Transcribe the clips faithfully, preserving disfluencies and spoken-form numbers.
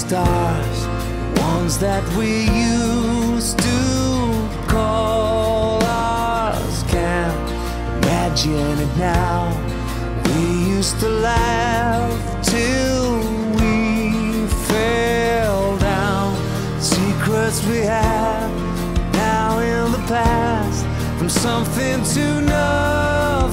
stars, ones that we used to call ours. Can't imagine it now. We used to laugh till we fell down. Secrets we had now in the past, from something to nothing.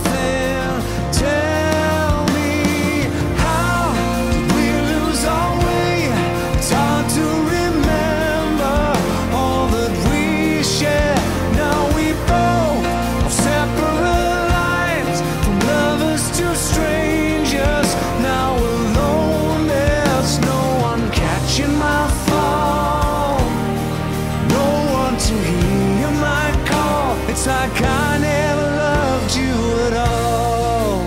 Tell me, how did we lose our way? It's hard to remember all that we shared. Now we both have separate lives, from lovers to strangers. Now we're alone, there's no one catching my phone, no one to hear my call. It's like I never loved you at all.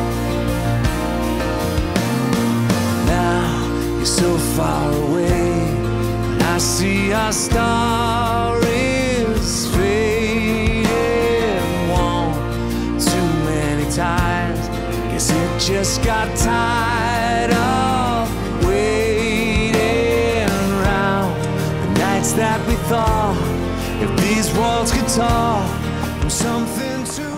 Now you're so far away, and I see our star is fading. One too many times, guess it just got tired of waiting around. The nights that we thought, if these walls could talk, from something to